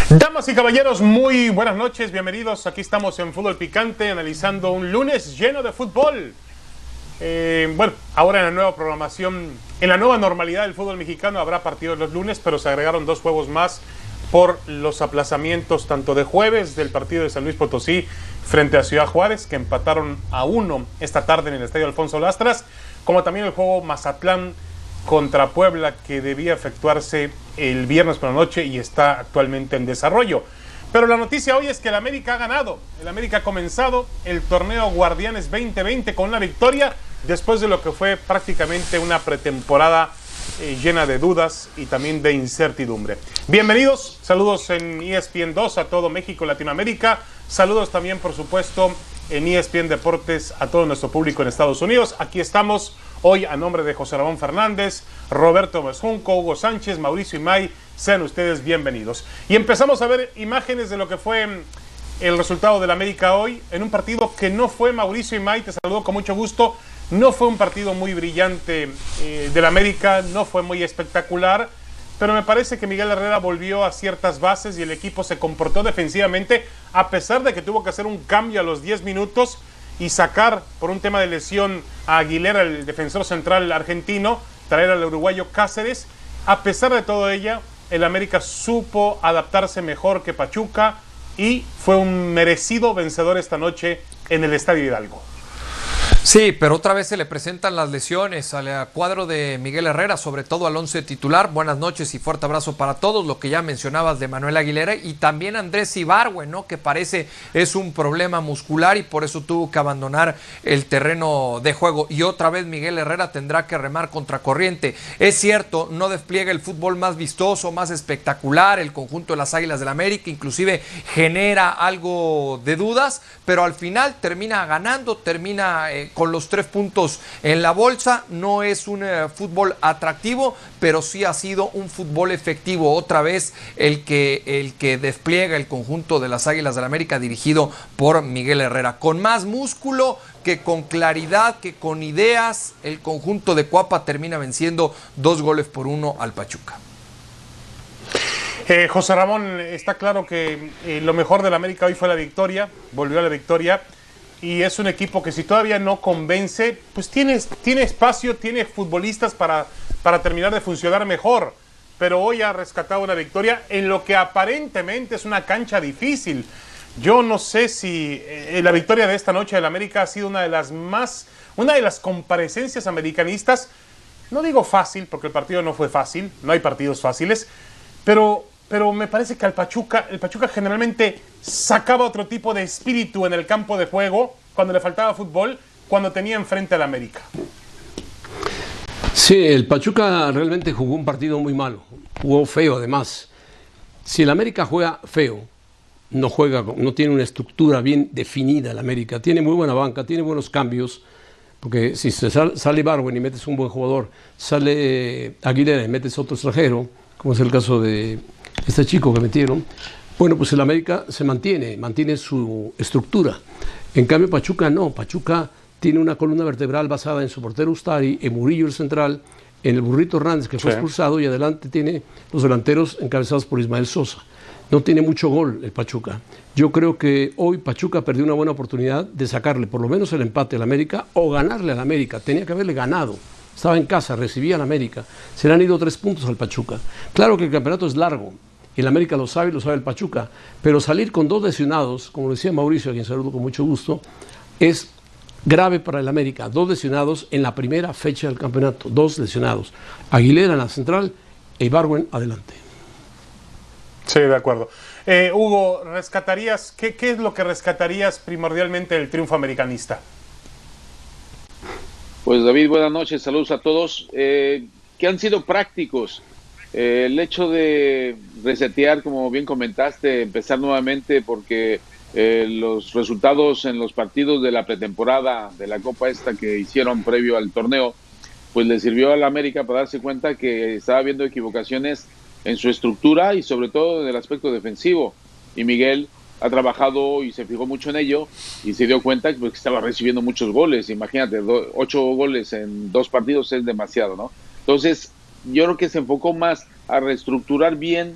Damas y caballeros, muy buenas noches, bienvenidos. Aquí estamos en Fútbol Picante, analizando un lunes lleno de fútbol. Bueno, ahora en la nueva programación, en la nueva normalidad del fútbol mexicano, habrá partidos los lunes, pero se agregaron 2 juegos más por los aplazamientos tanto de jueves del partido de San Luis Potosí frente a Ciudad Juárez, que empataron a 1 esta tarde en el Estadio Alfonso Lastras, como también el juego Mazatlán contra Puebla, que debía efectuarse el viernes por la noche y está actualmente en desarrollo. Pero la noticia hoy es que el América ha ganado. El América ha comenzado el torneo Guardianes 2020 con una victoria después de lo que fue prácticamente una pretemporada llena de dudas y también de incertidumbre. Bienvenidos, saludos en ESPN 2 a todo México, Latinoamérica. Saludos también, por supuesto, en ESPN Deportes a todo nuestro público en Estados Unidos. Aquí estamos hoy a nombre de José Ramón Fernández, Roberto Mesjunco, Hugo Sánchez, Mauricio Imay. Sean ustedes bienvenidos. Y empezamos a ver imágenes de lo que fue el resultado del América hoy, en un partido que no fue, Mauricio Imay, te saludo con mucho gusto, no fue un partido muy brillante del América, no fue muy espectacular, pero me parece que Miguel Herrera volvió a ciertas bases y el equipo se comportó defensivamente, a pesar de que tuvo que hacer un cambio a los 10 minutos y sacar por un tema de lesión a Aguilera, el defensor central argentino, traer al uruguayo Cáceres. A pesar de todo ello, el América supo adaptarse mejor que Pachuca y fue un merecido vencedor esta noche en el Estadio Hidalgo. Sí, pero otra vez se le presentan las lesiones al cuadro de Miguel Herrera, sobre todo al 11 titular. Buenas noches y fuerte abrazo para todos. Lo que ya mencionabas de Manuel Aguilera y también Andrés Ibargüen, ¿no? Que parece es un problema muscular y por eso tuvo que abandonar el terreno de juego. Y otra vez Miguel Herrera tendrá que remar contracorriente. Es cierto, no despliega el fútbol más vistoso, más espectacular, el conjunto de las Águilas del América, inclusive genera algo de dudas, pero al final termina ganando, termina con los 3 puntos en la bolsa. No es un fútbol atractivo, pero sí ha sido un fútbol efectivo. Otra vez el que despliega el conjunto de las Águilas del América, dirigido por Miguel Herrera. Con más músculo, que con claridad, que con ideas, el conjunto de Cuapa termina venciendo 2-1 al Pachuca. José Ramón, está claro que lo mejor del América hoy fue la victoria, volvió a la victoria. Y es un equipo que si todavía no convence, pues tiene espacio, tiene futbolistas para terminar de funcionar mejor. Pero hoy ha rescatado una victoria en lo que aparentemente es una cancha difícil. Yo no sé si la victoria de esta noche del América ha sido una de las comparecencias americanistas. No digo fácil, porque el partido no fue fácil, no hay partidos fáciles, pero me parece que el Pachuca generalmente sacaba otro tipo de espíritu en el campo de juego cuando le faltaba fútbol, cuando tenía enfrente al América. Sí, el Pachuca realmente jugó un partido muy malo, jugó feo además. Si el América juega feo, no tiene una estructura bien definida el América, tiene muy buena banca, tiene buenos cambios, porque si sale Ibargüen y metes un buen jugador, sale Aguilera y metes otro extranjero, como es el caso de este chico que metieron, bueno, pues el América se mantiene su estructura. En cambio Pachuca no, Pachuca tiene una columna vertebral basada en su portero Ustari, en Murillo el central, en el Burrito Hernández que fue expulsado y adelante tiene los delanteros encabezados por Ismael Sosa. No tiene mucho gol el Pachuca. Yo creo que hoy Pachuca perdió una buena oportunidad de sacarle por lo menos el empate al América o ganarle al América, tenía que haberle ganado. Estaba en casa, recibía al América. Se le han ido 3 puntos al Pachuca. Claro que el campeonato es largo. Y el América lo sabe el Pachuca. Pero salir con 2 lesionados, como decía Mauricio, a quien saludo con mucho gusto, es grave para el América. 2 lesionados en la primera fecha del campeonato. 2 lesionados. Aguilera en la central e Ibargüen adelante. Sí, de acuerdo. Hugo, ¿qué es lo que rescatarías primordialmente del triunfo americanista? Pues David, buenas noches, saludos a todos, que han sido prácticos. El hecho de resetear, como bien comentaste, empezar nuevamente porque los resultados en los partidos de la pretemporada de la Copa esta que hicieron previo al torneo, pues le sirvió a la América para darse cuenta que estaba habiendo equivocaciones en su estructura y sobre todo en el aspecto defensivo. Y Miguel ha trabajado y se fijó mucho en ello y se dio cuenta que estaba recibiendo muchos goles. Imagínate, 8 goles en 2 partidos es demasiado, ¿no? Entonces, yo creo que se enfocó más a reestructurar bien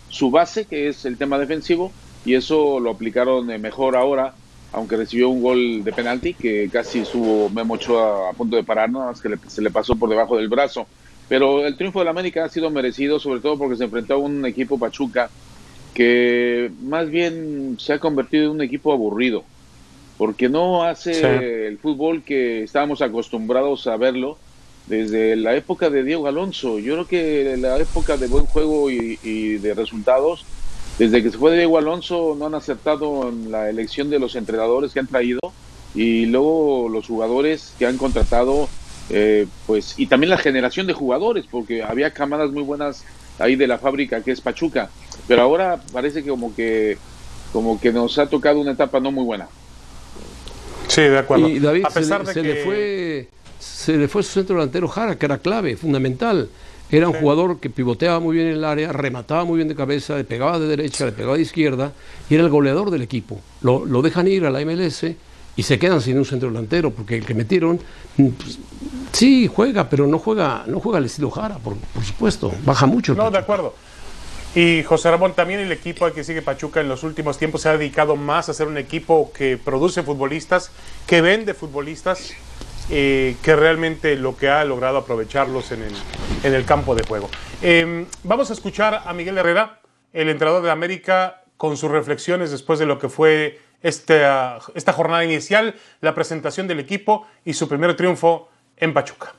su base, que es el tema defensivo, y eso lo aplicaron mejor ahora, aunque recibió un gol de penalti que casi estuvo Memo Ochoa a punto de parar, nada más que se le pasó por debajo del brazo. Pero el triunfo del América ha sido merecido, sobre todo porque se enfrentó a un equipo Pachuca que más bien se ha convertido en un equipo aburrido, porque no hace el fútbol que estábamos acostumbrados a verlo desde la época de Diego Alonso. Yo creo que la época de buen juego y de resultados, desde que se fue Diego Alonso, no han acertado en la elección de los entrenadores que han traído, y luego los jugadores que han contratado, pues, y también la generación de jugadores, porque había camadas muy buenas ahí de la fábrica que es Pachuca, pero ahora parece que como que nos ha tocado una etapa no muy buena. Sí, de acuerdo. Y David, a pesar se le fue su centro delantero Jara, que era clave, fundamental. Era un jugador que pivoteaba muy bien en el área, remataba muy bien de cabeza, le pegaba de derecha, le pegaba de izquierda, y era el goleador del equipo. Lo dejan ir a la MLS y se quedan sin un centro delantero, porque el que metieron, pues, sí juega, pero no juega al estilo Jara, por supuesto, baja mucho. No, de acuerdo. Y José Ramón, también el equipo al que sigue Pachuca en los últimos tiempos se ha dedicado más a ser un equipo que produce futbolistas, que vende futbolistas, que realmente lo que ha logrado aprovecharlos en el campo de juego. Vamos a escuchar a Miguel Herrera, el entrenador de América, con sus reflexiones después de lo que fue esta jornada inicial, la presentación del equipo y su primer triunfo en Pachuca.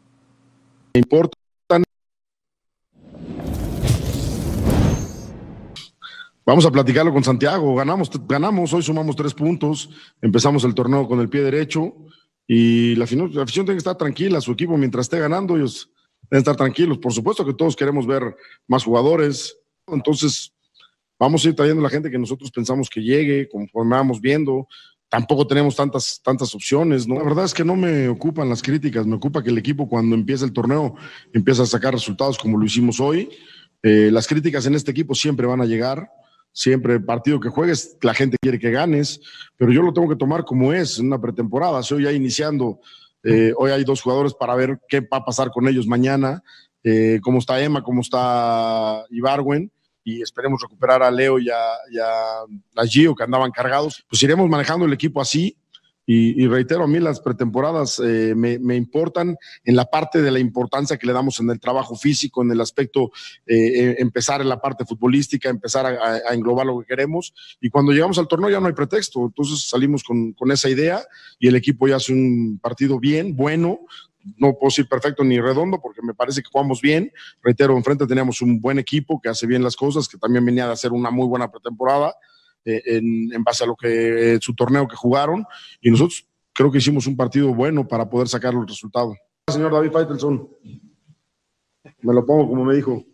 Vamos a platicarlo con Santiago. Ganamos, hoy sumamos 3 puntos, empezamos el torneo con el pie derecho y la afición tiene que estar tranquila. Su equipo, mientras esté ganando, ellos deben estar tranquilos. Por supuesto que todos queremos ver más jugadores, entonces vamos a ir trayendo a la gente que nosotros pensamos que llegue, conforme vamos viendo. Tampoco tenemos tantas opciones, ¿no? La verdad es que no me ocupan las críticas, me ocupa que el equipo, cuando empieza el torneo, empieza a sacar resultados como lo hicimos hoy. Las críticas en este equipo siempre van a llegar. Siempre el partido que juegues, la gente quiere que ganes, pero yo lo tengo que tomar como es, en una pretemporada. Estoy ya iniciando, hoy hay 2 jugadores para ver qué va a pasar con ellos mañana, cómo está Emma, cómo está Ibargüen, y esperemos recuperar a Leo y a Gio, que andaban cargados. Pues iremos manejando el equipo así. Y reitero, a mí las pretemporadas me importan en la parte de la importancia que le damos en el trabajo físico, en el aspecto, empezar en la parte futbolística, empezar a englobar lo que queremos, y cuando llegamos al torneo ya no hay pretexto. Entonces salimos con esa idea y el equipo ya hace un partido bien, bueno. No puedo decir perfecto ni redondo porque me parece que jugamos bien. Reitero, enfrente teníamos un buen equipo que hace bien las cosas, que también venía de hacer una muy buena pretemporada. En base a lo que su torneo que jugaron, y nosotros creo que hicimos un partido bueno para poder sacar el resultado. Señor David Faitelson, me lo pongo como me dijo.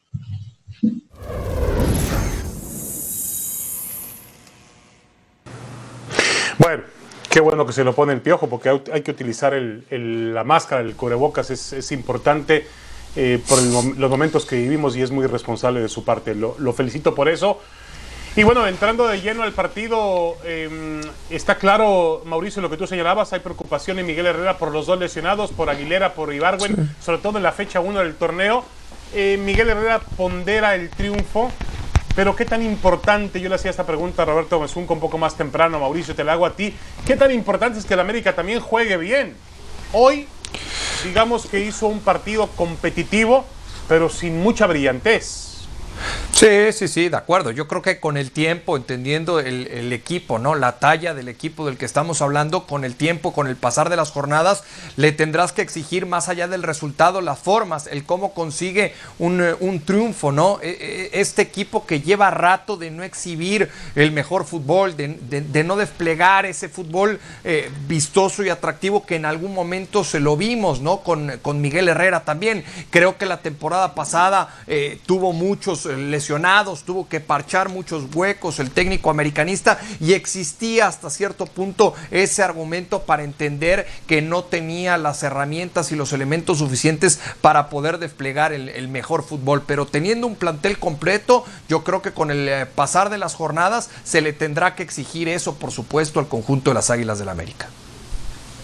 Bueno, qué bueno que se lo pone el Piojo, porque hay que utilizar la máscara, el cubrebocas, es importante por los momentos que vivimos, y es muy responsable de su parte. Lo felicito por eso. Y bueno, entrando de lleno al partido, está claro, Mauricio, lo que tú señalabas, hay preocupación en Miguel Herrera por los 2 lesionados, por Aguilera, por Ibargüen, sí, sobre todo en la fecha 1 del torneo. Miguel Herrera pondera el triunfo, pero ¿qué tan importante? Yo le hacía esta pregunta a Roberto Mezunco un poco más temprano, Mauricio, te la hago a ti. ¿Qué tan importante es que el América también juegue bien? Hoy, digamos que hizo un partido competitivo, pero sin mucha brillantez. Sí, de acuerdo. Yo creo que con el tiempo, entendiendo el equipo, ¿no? La talla del equipo del que estamos hablando, con el tiempo, con el pasar de las jornadas, le tendrás que exigir más allá del resultado, las formas, el cómo consigue un triunfo, ¿no? Este equipo que lleva rato de no exhibir el mejor fútbol, de no desplegar ese fútbol vistoso y atractivo que en algún momento se lo vimos, ¿no? Con Miguel Herrera también. Creo que la temporada pasada tuvo muchos lesionados, tuvo que parchar muchos huecos el técnico americanista, y existía hasta cierto punto ese argumento para entender que no tenía las herramientas y los elementos suficientes para poder desplegar el mejor fútbol, pero teniendo un plantel completo, yo creo que con el pasar de las jornadas se le tendrá que exigir eso, por supuesto, al conjunto de las Águilas del América.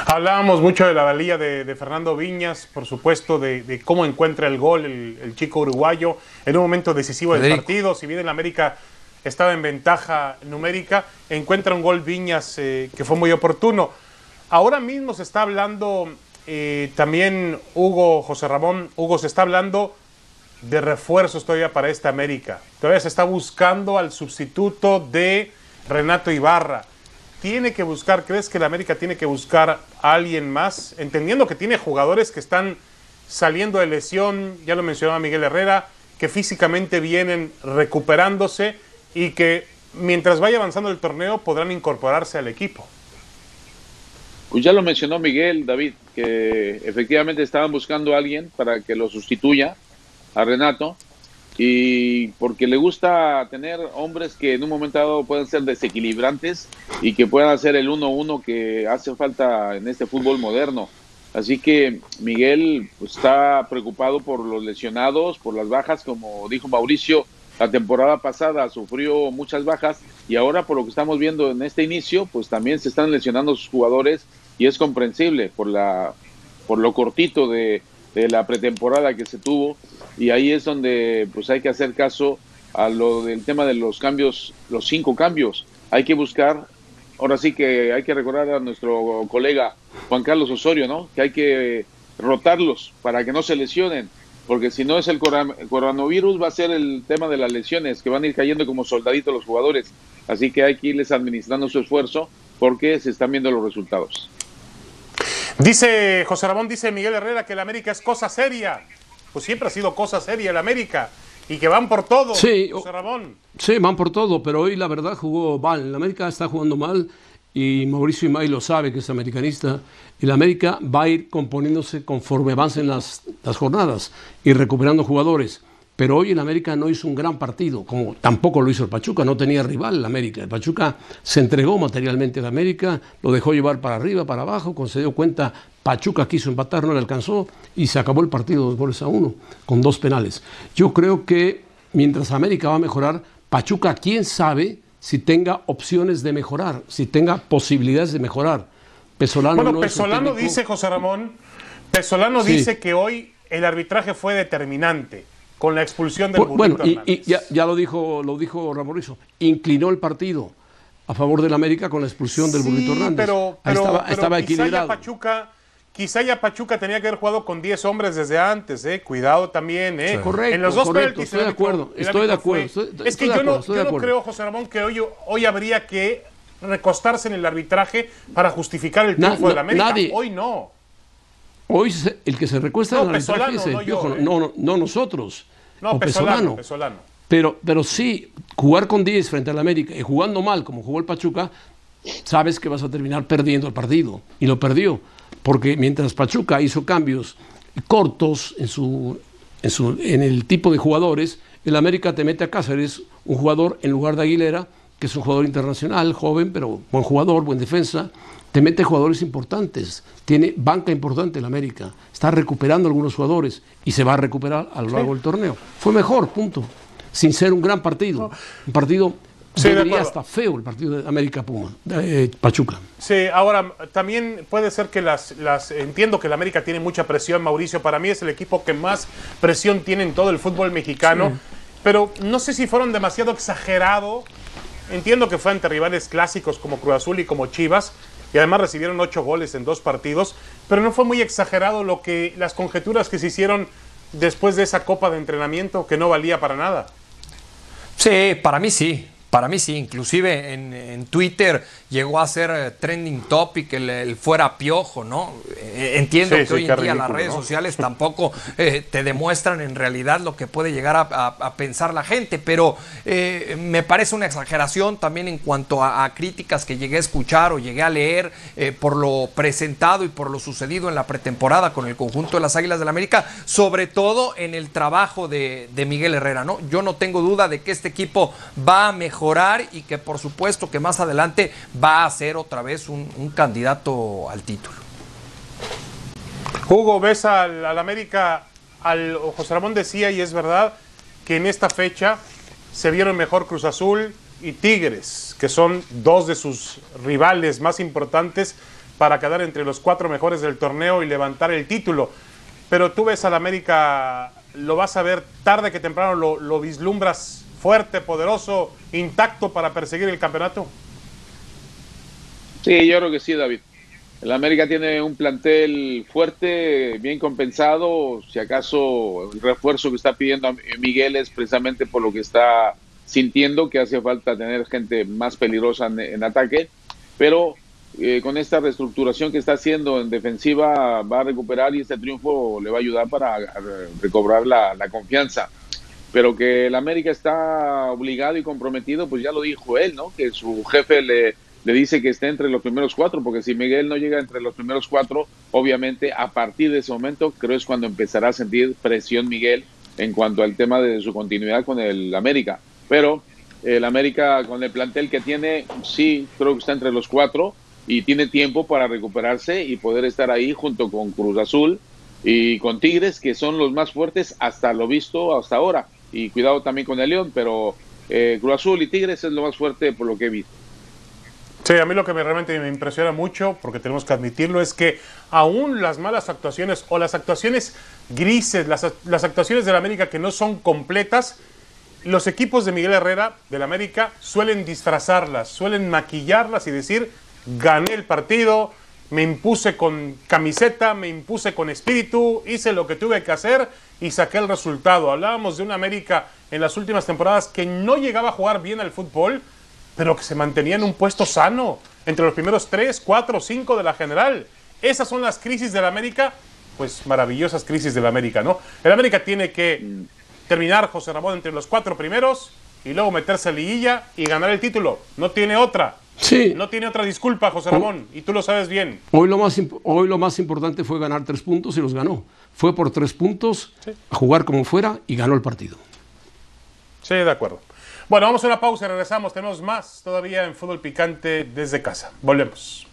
Hablábamos mucho de la valía de Fernando Viñas, por supuesto, de cómo encuentra el gol el chico uruguayo en un momento decisivo del partido. Si bien el América estaba en ventaja numérica, encuentra un gol Viñas que fue muy oportuno. Ahora mismo se está hablando también, José Ramón, se está hablando de refuerzos todavía para esta América. Todavía se está buscando al sustituto de Renato Ibarra. Tiene que buscar, ¿crees que el América tiene que buscar a alguien más? Entendiendo que tiene jugadores que están saliendo de lesión, ya lo mencionaba Miguel Herrera, que físicamente vienen recuperándose y que mientras vaya avanzando el torneo podrán incorporarse al equipo. Pues ya lo mencionó Miguel, David, que efectivamente estaban buscando a alguien para que lo sustituya a Renato, y porque le gusta tener hombres que en un momento dado puedan ser desequilibrantes y que puedan hacer el 1-1 que hace falta en este fútbol moderno. Así que Miguel pues, está preocupado por los lesionados, por las bajas, como dijo Mauricio, la temporada pasada sufrió muchas bajas y ahora por lo que estamos viendo en este inicio, pues también se están lesionando sus jugadores y es comprensible por lo cortito de la pretemporada que se tuvo, y ahí es donde pues hay que hacer caso a lo del tema de los cambios, los 5 cambios. Hay que buscar, ahora sí que hay que recordar a nuestro colega Juan Carlos Osorio, ¿no? Que hay que rotarlos para que no se lesionen, porque si no es el coronavirus, va a ser el tema de las lesiones, que van a ir cayendo como soldaditos los jugadores. Así que hay que irles administrando su esfuerzo porque se están viendo los resultados. Dice José Ramón, dice Miguel Herrera que el América es cosa seria. Pues siempre ha sido cosa seria el América y que van por todo, sí, José Ramón. Sí, van por todo, pero hoy la verdad jugó mal. El América está jugando mal y Mauricio Imay lo sabe, que es americanista. Y el América va a ir componiéndose conforme avancen las jornadas y recuperando jugadores. Pero hoy el América no hizo un gran partido, como tampoco lo hizo el Pachuca, no tenía rival el América. El Pachuca se entregó materialmente al América, lo dejó llevar para arriba, para abajo, cuando se dio cuenta, Pachuca quiso empatar, no le alcanzó y se acabó el partido 2-1, con 2 penales. Yo creo que mientras América va a mejorar, Pachuca, quién sabe si tenga opciones de mejorar, si tenga posibilidades de mejorar. Pesolano dice, José Ramón, dice que hoy el arbitraje fue determinante con la expulsión del Burrito Hernández. Y ya lo dijo Mauricio, inclinó el partido a favor del América con la expulsión del Burrito Hernández. Pero estaba equilibrado. Quizá ya Pachuca tenía que haber jugado con 10 hombres desde antes, cuidado también, Sí. Correcto, en los dos penaltis, estoy de acuerdo. Es que yo no creo, José Ramón, que hoy habría que recostarse en el arbitraje para justificar el triunfo del América. Hoy no. Hoy el que se recuesta en el arbitraje es el Piojo, no nosotros. No, Pesolano. Pero sí, jugar con 10 frente al América y jugando mal como jugó el Pachuca, sabes que vas a terminar perdiendo el partido. Y lo perdió. Porque mientras Pachuca hizo cambios cortos en el tipo de jugadores, el América te mete a Cáceres, un jugador en lugar de Aguilera, que es un jugador internacional, joven, pero buen jugador, buen defensa. Te mete jugadores importantes, tiene banca importante el América, está recuperando algunos jugadores y se va a recuperar a lo largo del torneo. Fue mejor, punto. Sin ser un gran partido. Un partido, debería hasta feo el partido de América Pachuca. Sí, ahora también puede ser que entiendo que el América tiene mucha presión, Mauricio. Para mí es el equipo que más presión tiene en todo el fútbol mexicano. Sí. Pero no sé si fueron demasiado exagerados. Entiendo que fue ante rivales clásicos como Cruz Azul y como Chivas. Y además recibieron 8 goles en 2 partidos, pero no fue muy exagerado las conjeturas que se hicieron después de esa copa de entrenamiento que no valía para nada. Sí, para mí sí. Para mí sí, inclusive en Twitter llegó a ser trending topic el fuera Piojo, ¿no? Entiendo que hoy en día las redes sociales tampoco te demuestran en realidad lo que puede llegar a pensar la gente, pero me parece una exageración también en cuanto a críticas que llegué a escuchar o llegué a leer por lo presentado y por lo sucedido en la pretemporada con el conjunto de las Águilas del América, sobre todo en el trabajo de Miguel Herrera, ¿no? Yo no tengo duda de que este equipo va a mejorar y que por supuesto que más adelante va a ser otra vez un candidato al título. Hugo, ves al América, José Ramón decía, y es verdad, que en esta fecha se vieron mejor Cruz Azul y Tigres, que son 2 de sus rivales más importantes, para quedar entre los 4 mejores del torneo y levantar el título. Pero tú ves al América, lo vas a ver tarde que temprano, lo vislumbras fuerte, poderoso, intacto para perseguir el campeonato. Sí, yo creo que sí, David. El América tiene un plantel fuerte, bien compensado. Si acaso el refuerzo que está pidiendo Miguel es precisamente por lo que está sintiendo, que hace falta tener gente más peligrosa en ataque. Pero con esta reestructuración que está haciendo en defensiva va a recuperar, y este triunfo le va a ayudar para recobrar la confianza. Pero que el América está obligado y comprometido, pues ya lo dijo él, ¿no? Que su jefe le dice que esté entre los primeros 4, porque si Miguel no llega entre los primeros 4, obviamente a partir de ese momento creo es cuando empezará a sentir presión Miguel en cuanto al tema de su continuidad con el América. Pero el América, con el plantel que tiene, sí, creo que está entre los 4 y tiene tiempo para recuperarse y poder estar ahí junto con Cruz Azul y con Tigres, que son los más fuertes hasta lo visto hasta ahora. Y cuidado también con el León, pero Cruz Azul y Tigres es lo más fuerte por lo que he visto. Sí, a mí lo que realmente me impresiona mucho, porque tenemos que admitirlo, es que aún las malas actuaciones o las actuaciones grises, las actuaciones del América que no son completas, los equipos de Miguel Herrera, del América, suelen disfrazarlas, suelen maquillarlas y decir, gané el partido, me impuse con camiseta, me impuse con espíritu, hice lo que tuve que hacer y saqué el resultado. Hablábamos de un América en las últimas temporadas que no llegaba a jugar bien al fútbol, pero que se mantenía en un puesto sano, entre los primeros 3, 4, 5 de la general. Esas son las crisis del América, pues maravillosas crisis del América, ¿no? El América tiene que terminar, José Ramón, entre los 4 primeros y luego meterse a liguilla y ganar el título. No tiene otra. Sí. No tiene otra disculpa, José Ramón, y tú lo sabes bien. Hoy lo más importante fue ganar 3 puntos y los ganó. Fue por 3 puntos, sí, a jugar como fuera y ganó el partido. Sí, de acuerdo. Bueno, vamos a una pausa y regresamos. Tenemos más todavía en Fútbol Picante desde casa. Volvemos.